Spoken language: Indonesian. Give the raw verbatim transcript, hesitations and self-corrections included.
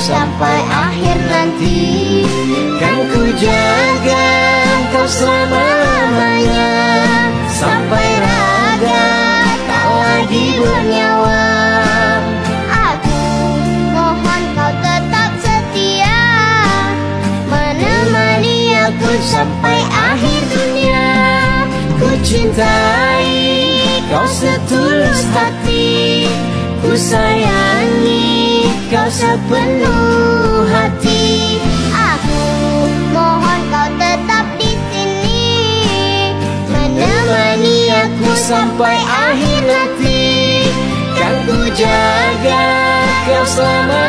sampai akhir nanti. Kan ku jaga kau selama-lamanya, sampai raga tak lagi bernyawa. Aku mohon kau tetap setia, menemani aku sampai akhir dunia. Ku cintai kau setulus hati, ku sayangi kau sepenuh hati. Aku mohon kau tetap di sini, menemani aku sampai akhir nanti. Kan ku jaga kau selama